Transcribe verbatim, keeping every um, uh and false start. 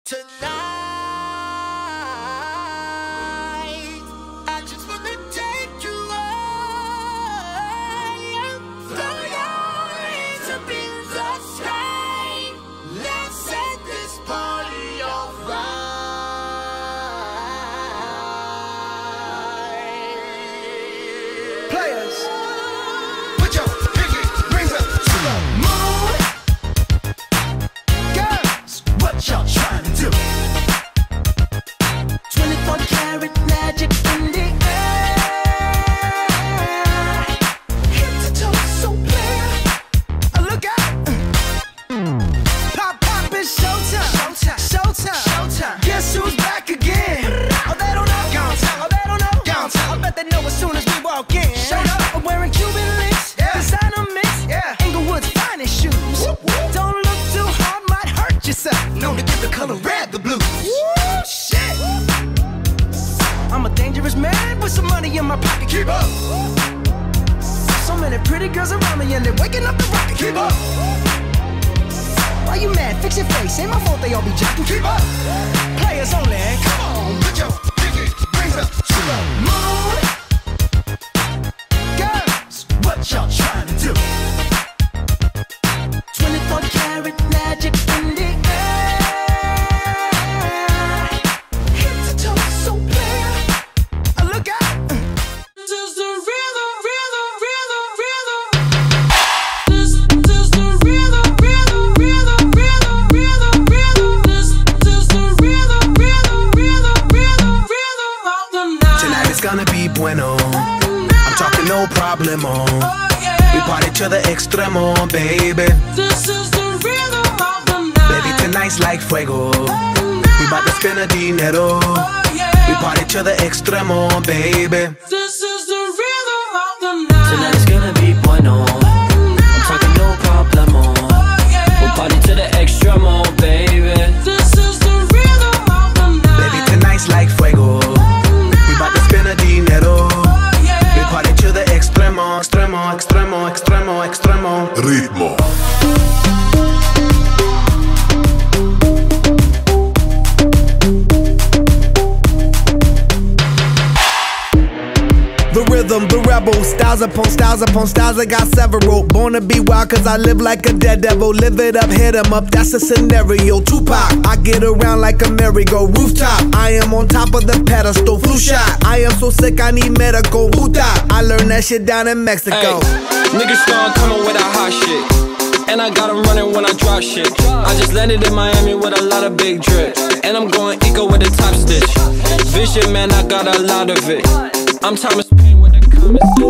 Tonight, I just wanna take you high. Throw your hands up in the sky. Let's set this party on fire. Players, put your pinky rings up to the moon. Girls, what y'all trying to do? twenty-four karat magic in the air. Head to toe, so clear. Oh, look out! Pop, pop, it's showtime. Showtime, showtime, showtime. Guess who's back again? Oh, they don't know. Gone time. Oh, they don't know. Gone time. I bet they know as soon as we walk in. Showed up. I'm wearing Cuban links. Yeah. Designer mix. Yeah. Inglewood's finest shoes. Whoop, whoop. Don't look too hard, might hurt yourself. Known to give the color red the blues. Woo, shit. I'm a dangerous man with some money in my pocket. Keep up. So many pretty girls around me and they're waking up the rocket. Keep up. Why you mad? Fix your face. Ain't my fault they all be jacking. Keep up. Players only. Come on, put your pinky rings up to the moon. Girls, what y'all trying to do? twenty-four karat magic in the air. Head to toe, so clear. Oh, look out! This is the rhythm, rhythm, rhythm, rhythm. This, this is the rhythm, rhythm, rhythm, rhythm, rhythm, rhythm. This, this is the rhythm, rhythm, rhythm, rhythm, rhythm of the night. Tonight it's gonna be bueno. I'm talking no problemo. Oh, yeah. We party to the extremo, baby. This is the rhythm of the night. Baby, tonight's like fuego. We bout to spend a dinero. Oh, yeah. We party to the extremo, baby. This is the rhythm of the night. Tonight is gonna be bueno. I'm talking no problemo. Oh, yeah. We'll party to the extremo, baby. This is the rhythm of the night. Baby, tonight's like fuego. We bout to spend a dinero. Oh, yeah. We party to the extremo, extremo, extremo, extremo, extremo. Ritmo. The rhythm, the rebel, styles upon styles upon styles, I got several. Born to be wild cause I live like a dead devil. Live it up, hit 'em up, that's the scenario. Tupac, I get around like a merry-go rooftop. I am on top of the pedestal, flu shot. I am so sick I need medical. Puta, I learned that shit down in Mexico. Ay, niggas strong coming with that hot shit. And I got 'em running when I drop shit. I just landed in Miami with a lot of big drip. And I'm going eco with a top stitch. Vision, man, I got a lot of it. I'm Thomas Paine with the common sense.